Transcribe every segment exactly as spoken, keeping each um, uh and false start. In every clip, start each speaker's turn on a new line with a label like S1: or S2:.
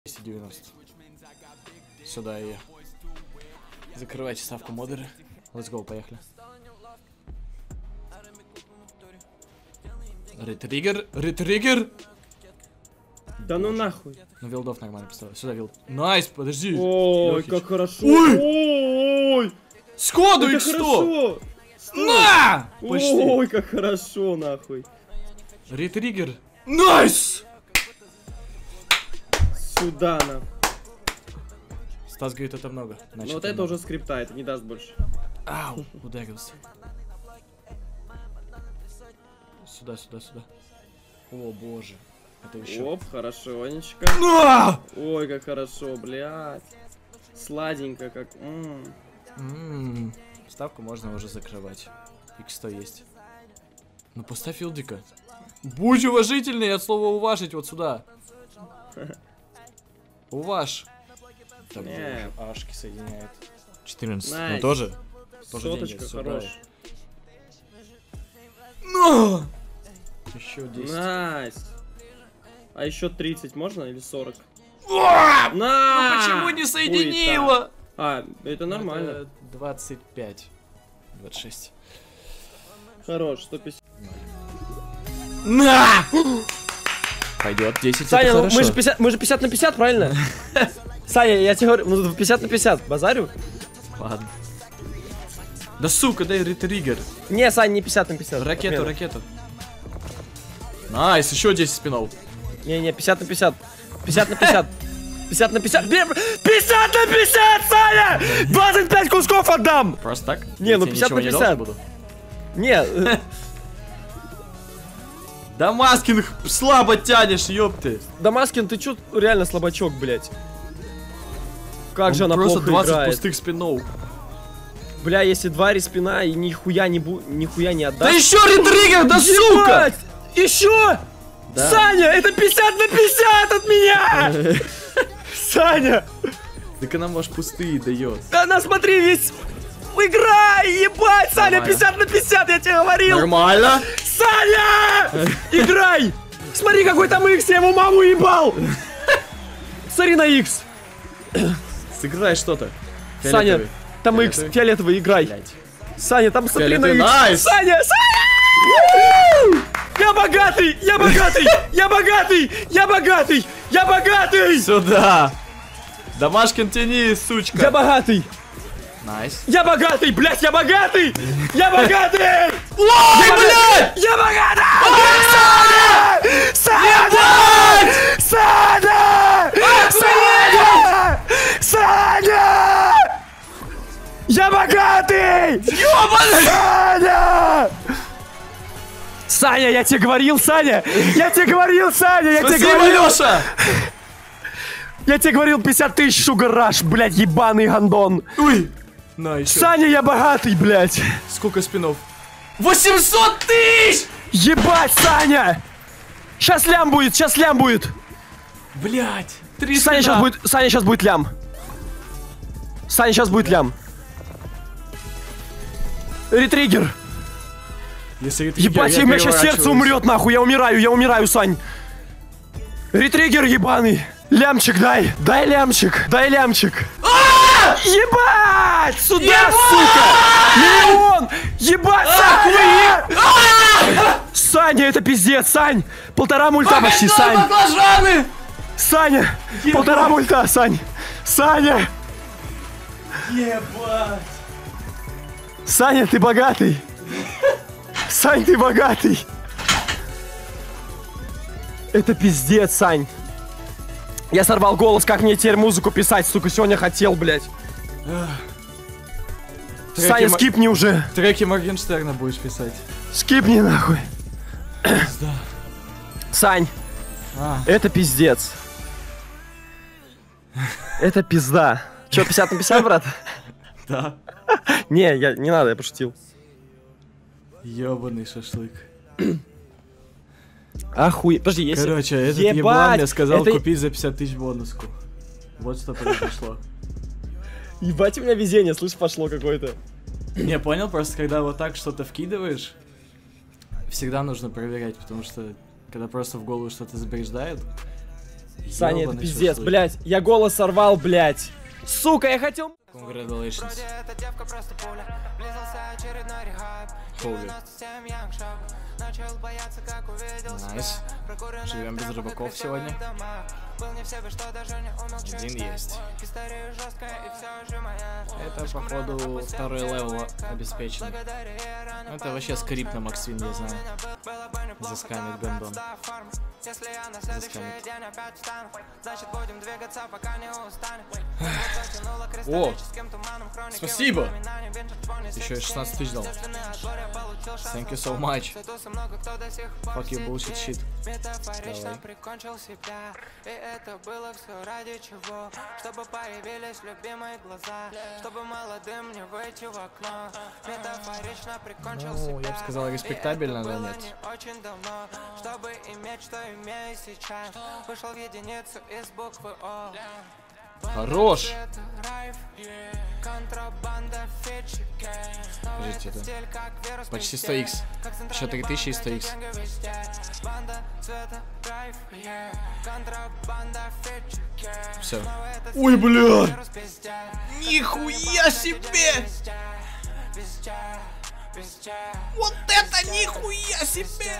S1: двести девяносто. Сюда и закрывайте ставку модеры. Let's go, поехали. Ретриггер, ретриггер.
S2: Да ну нахуй.
S1: Ну вилдов нормально поставил. Сюда вилд. Найс, подожди.
S2: Ой,
S1: Лёхич.
S2: как хорошо.
S1: Ой!
S2: Ой!
S1: Сходу
S2: Это
S1: их сто!
S2: хорошо.
S1: На! Почти.
S2: Ой, как хорошо, нахуй.
S1: Ретриггер. Найс!
S2: Сюда, нахуй.
S1: Стас говорит, это много.
S2: Ну
S1: Значит,
S2: вот это
S1: много.
S2: уже скрипта, это не даст больше.
S1: Ау, ударился. Сюда, сюда, сюда. О, боже. Это еще.
S2: Оп, хорошонечко.
S1: На!
S2: Ой, как хорошо, блядь. Сладенько, как... М -м.
S1: М-м-м. Ставку можно уже закрывать. икс сто есть. Ну поставь филдика. Будь уважительный от слова уважить вот сюда. Уваж. Так,
S2: Не.
S1: ашки соединяет. четырнадцать.
S2: Найс.
S1: Ну тоже. Тоже
S2: Соточка,
S1: деньги сюда.
S2: хорош.
S1: Но! Еще десять.
S2: Найс. А еще тридцать можно или сорок?
S1: А!
S2: На!
S1: Ну почему не соединила?
S2: А, это нормально.
S1: Это двадцать пять. двадцать шесть.
S2: Хорош, сто пятьдесят.
S1: На! Пойдет десять.
S2: Саня,
S1: это
S2: ну
S1: хорошо.
S2: мы же пятьдесят, мы же пятьдесят на пятьдесят, правильно? Саня, я тебе говорю, ну пятьдесят на пятьдесят, базарю?
S1: Ладно. Да сука, дай ретриггер.
S2: Не, Саня, не пятьдесят на пятьдесят.
S1: Ракету,
S2: отмена.
S1: ракету. Найс, еще десять спинов.
S2: Не-не, пятьдесят на пятьдесят. пятьдесят на пятьдесят. пятьдесят на пятьдесят. пятьдесят на пятьдесят, Саня! двадцать пять кусков отдам!
S1: Просто так?
S2: Не,
S1: Я
S2: ну
S1: тебе
S2: пятьдесят
S1: ничего
S2: на
S1: не
S2: пятьдесят.
S1: должен буду?
S2: Не, э,
S1: Да Маскинг слабо тянешь, ёпты.
S2: Дамаскин, ты чё реально слабачок, блядь? Как
S1: Он
S2: же она
S1: просто
S2: плохо
S1: двадцать
S2: играет.
S1: пустых спинов.
S2: Бля, если два респина и нихуя не бу... нихуя не
S1: Да
S2: отдаст.
S1: еще ретриггер, да сука!
S2: Еще!
S1: Да.
S2: Саня, это пятьдесят на пятьдесят от меня! Саня!
S1: Так она, может, пустые дает.
S2: Она, смотри, весь... Играй, ебать, Саня,
S1: Нормально.
S2: пятьдесят на пятьдесят, я тебе говорил!
S1: Нормально.
S2: Саня! Играй! Смотри, какой там икс, я его маму ебал! Смотри на икс!
S1: Сыграй что-то.
S2: Саня,
S1: Фиолетовый.
S2: там икс,
S1: Фиолетовый.
S2: фиолетовый, играй!
S1: Блядь.
S2: Саня, там смотри на
S1: Фиолетовый,
S2: икс!
S1: найс!
S2: Саня, Саня! Я богатый! Я богатый! Я богатый! Я богатый! Я богатый!
S1: Сюда. Домашкин тяни, сучка.
S2: Я богатый!
S1: Найс.
S2: Я богатый, блядь, я богатый! Я богатый!
S1: Ой, блядь!
S2: Я богатый! Саня! Саня! Саня! Саня! Саня! Я богатый!
S1: Ёбаный!
S2: Саня! Саня, я тебе говорил, Саня! Я тебе говорил, Саня! Я тебе
S1: Спасибо,
S2: говорил!
S1: Лёша!
S2: Я тебе говорил пятьдесят тысяч, шугараш, блядь, ебаный гандон!
S1: Ой! На, еще.
S2: Саня, я богатый, блядь!
S1: Сколько спинов? восемьсот тысяч!
S2: Ебать, Саня! Сейчас лям будет, сейчас лям будет!
S1: Блять! Три
S2: Саня
S1: спина.
S2: сейчас будет, Саня сейчас будет лям. Саня сейчас будет лям. Ретриггер.
S1: Если ретриггер,
S2: Ебать,
S1: я
S2: у меня сейчас сердце
S1: переворачиваюсь.
S2: умрет, нахуй, я умираю, я умираю, Сань. Ретриггер ебаный. Лямчик дай, дай лямчик, дай лямчик. Ебать! Сюда,
S1: Ебать!
S2: сука! Миллион! Ебать, Саня! Саня, это пиздец, Сань! Полтора мульта почти, Сань!
S1: Баклажаны!
S2: Саня!
S1: Ебать!
S2: Полтора мульта, Сань! Саня!
S1: Ебать!
S2: Саня, ты богатый! Сань, ты богатый! Это пиздец, Сань! Я сорвал голос, как мне теперь музыку писать, сука, сегодня хотел, блядь.
S1: Треки
S2: Саня,
S1: Ма-
S2: скипни уже!
S1: Треки Моргенштерна будешь писать.
S2: Скипни, нахуй!
S1: Пизда.
S2: Сань,
S1: А,
S2: это пиздец. Это пизда. Че, пятьдесят на пятьдесят, брат?
S1: да.
S2: Не, я, не надо, я пошутил.
S1: Ёбаный шашлык.
S2: Охуе... Подожди, если...
S1: Короче, этот
S2: Ебать!
S1: еблан мне сказал
S2: Это-
S1: купить за пятьдесят тысяч бонуску. Вот что произошло.
S2: Ебать, у меня везение, слышь, пошло какое-то.
S1: Не, понял, просто когда вот так что-то вкидываешь, всегда нужно проверять, потому что когда просто в голову что-то забреждает,
S2: Саня, это
S1: Ёбаный
S2: пиздец,
S1: шашлык.
S2: блядь. Я голос сорвал, блядь. Сука, я хотел...
S1: Congratulations. Holy. Найс. Живем без рыбаков сегодня. Один есть. Это, походу, второй левел обеспечен. Это вообще скрипт на Максвин, я знаю. Заскамит гандон. Заскамит. О! Спасибо! Еще и шестнадцать тысяч дал. Thank you so much. Fuck you bullshit shit. Давай. Ну, я бы сказал, респектабельно, но нет. Хорош! Подождите, это почти сто икс. Еще три тысячи и сто икс. Все. Ой, бля! Нихуя себе! Вот это нихуя себе!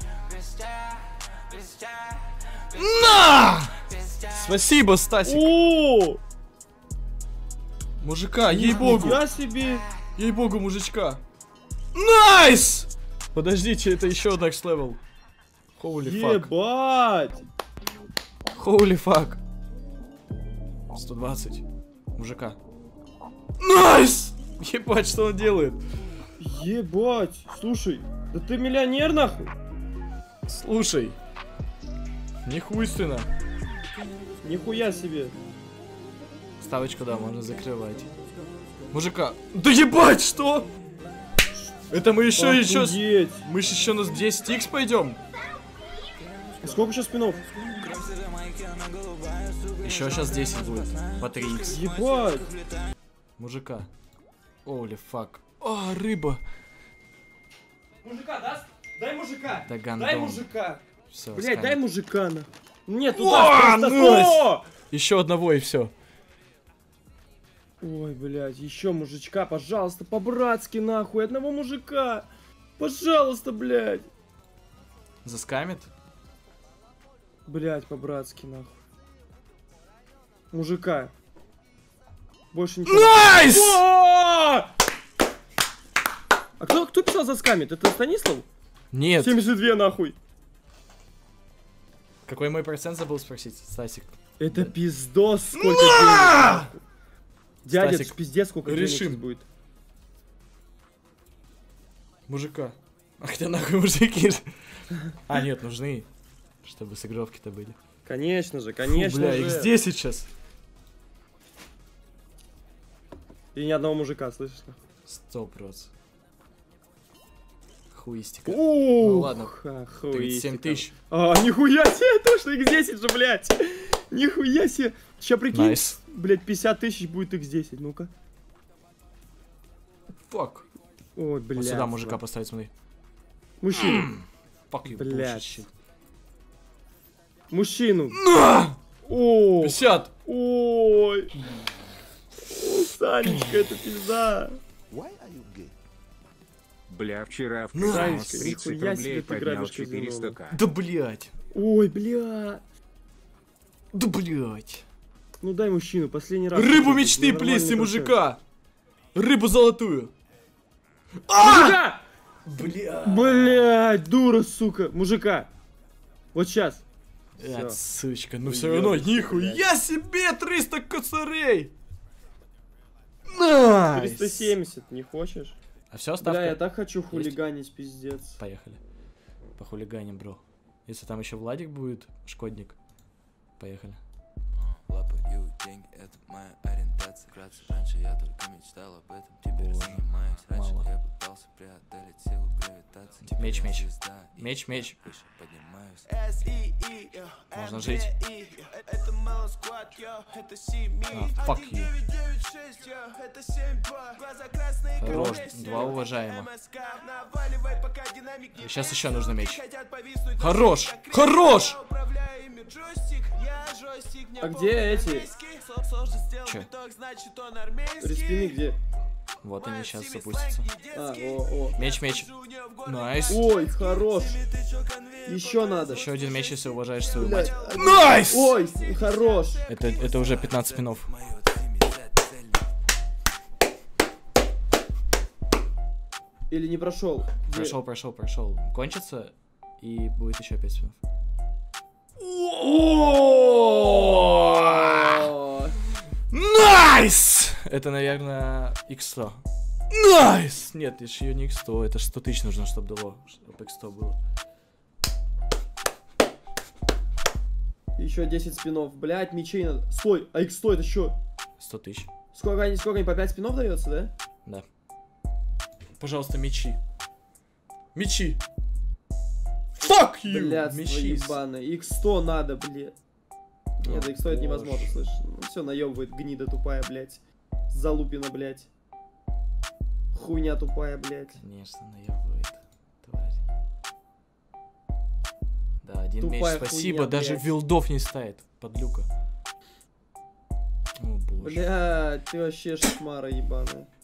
S1: На! Спасибо, Стасик.
S2: О!
S1: Мужика, ей-богу.
S2: Я себе.
S1: Ей-богу, мужичка. Найс! Подождите, это еще next level. Holy fuck.
S2: Ебать!
S1: Holy fuck. сто двадцать. Мужика. Найс! Ебать, что он делает?
S2: Ебать! Слушай, да ты миллионер нахуй?
S1: Слушай. Нихуйственно.
S2: Нихуя себе.
S1: Ставочку, да, можно закрывать. Мужика. Да ебать, что? Это мы еще, еще...
S2: Охуеть.
S1: Мы же еще на десять икс пойдем.
S2: Сколько сейчас спинов?
S1: Еще сейчас десять будет. По три икс.
S2: Ебать!
S1: Мужика. Оли фак. А, рыба.
S2: Мужика, даст? Дай мужика!
S1: Да гандон.
S2: Дай мужика!
S1: Все,
S2: Блять, дай мужика на. Нет,
S1: О,
S2: туда,
S1: найс! Еще одного и все.
S2: Ой, блядь, еще мужичка, пожалуйста, по-братски нахуй, одного мужика. Пожалуйста, блядь.
S1: Заскамит?
S2: Блядь, по-братски нахуй. Мужика. Больше ничего.
S1: Найс!
S2: О! А кто, кто писал за скамит? Это Станислав?
S1: Нет.
S2: семьдесят два нахуй.
S1: Какой мой процент забыл спросить, Стасик?
S2: Это пиздос, сколько денег. нахуй. Дядя, это
S1: Стасик,
S2: ж пиздец, сколько денег
S1: решим.
S2: сейчас будет.
S1: Мужика. А хотя нахуй мужики же. А, нет, нужны. Чтобы сыгровки-то были.
S2: Конечно же,
S1: Фу,
S2: конечно
S1: бля,
S2: же.
S1: их здесь сейчас.
S2: И ни одного мужика, слышишь?
S1: Сто процентов. Хуистика.
S2: Ух,
S1: Ну ладно,
S2: охуительно.
S1: тридцать семь тысяч.
S2: А, нихуя себе, точно икс десять же, блядь. Нихуя себе. Ща прикинь,
S1: Найс.
S2: блядь, пятьдесят тысяч будет икс десять, ну-ка.
S1: Фак.
S2: Ой, блядь.
S1: Вот сюда мужика поставить, смотри.
S2: Мужчину.
S1: Fuck you,
S2: Блядь.
S1: bullshit shit.
S2: Мужчину.
S1: На!
S2: О,
S1: пятьдесят!
S2: ой. О, Санечка, это пизда.
S3: Бля, вчера в
S1: Ну,
S3: казино
S2: Санечка,
S3: тридцать
S2: нихуя себе
S3: рублей
S2: ты
S3: поднял
S2: грабишь казино.
S3: четыреста ка.
S1: Да блять!
S2: Ой, бля.
S1: Да блять!
S2: Ну дай мужчину, последний раз.
S1: Рыбу
S2: Ну,
S1: мечты,
S2: нормальный
S1: плиз, и
S2: процент.
S1: мужика! Рыбу золотую!
S2: Мужика!
S1: Бля!
S2: Блять, дура, сука. Мужика. Вот сейчас.
S1: Блядь, сучка, ну
S2: Уёбище,
S1: все равно,
S2: блядь.
S1: нихуя себе триста косарей! Найс!
S2: триста семьдесят, не хочешь?
S1: А все, ставка?
S2: Бля, я так хочу хулиганить, пиздец.
S1: Поехали. По хулиганим, бро. Если там еще Владик будет, шкодник. Поехали.
S3: деньги это моя ориентация. Вкратце, раньше я только мечтал об этом, теперь занимаюсь. Раньше
S1: мало.
S3: я пытался преодолеть силу гравитации. Теперь
S1: Меч,
S3: я
S1: меч.
S3: звезда, и
S1: Меч, меч.
S3: выше поднимаюсь.
S1: Можно жить. А, fuck you. Хорош, два уважаемо. Сейчас еще нужно меч. Хорош! Хорош!
S2: А где эти?
S1: Че?
S2: Респины где?
S1: Вот они сейчас запустятся.
S2: А, о, о.
S1: Меч, меч. Найс.
S2: Ой, хорош. Еще надо.
S1: Еще один меч, если уважаешь свою
S2: Блядь,
S1: мать.
S2: один.
S1: Найс!
S2: Ой, хорош.
S1: Это, это уже пятнадцать спинов.
S2: Или не прошел? Где?
S1: Прошел, прошел, прошел. Кончится, и будет еще пять спинов.
S2: О,
S1: Найс! Это, наверное, икс сто. Найс! Нет, еще ее не икс сто, это сто тысяч нужно, чтобы дало, чтобы икс сто было.
S2: Еще десять спинов. Блять, мечей надо. Стой, а икс сто это что?
S1: сто тысяч.
S2: Сколько они, сколько они по пять спинов дается, да?
S1: Да. Пожалуйста, мечи. Мечи. Fuck you!
S2: Блядство
S1: Мечи.
S2: ебаное. икс сто надо, блядь. Нет,
S1: О,
S2: икс сто это
S1: боже.
S2: невозможно, слышишь? Ну все, наебывает гнида тупая, блядь. Залупина, блядь. Хуйня тупая, блядь.
S1: Конечно, наебывает, тварь. Да, один
S2: Тупая
S1: меч, спасибо,
S2: хуйня,
S1: даже
S2: блядь.
S1: вилдов не ставит, подлюка. О боже.
S2: Блядь, ты вообще шмара ебаная.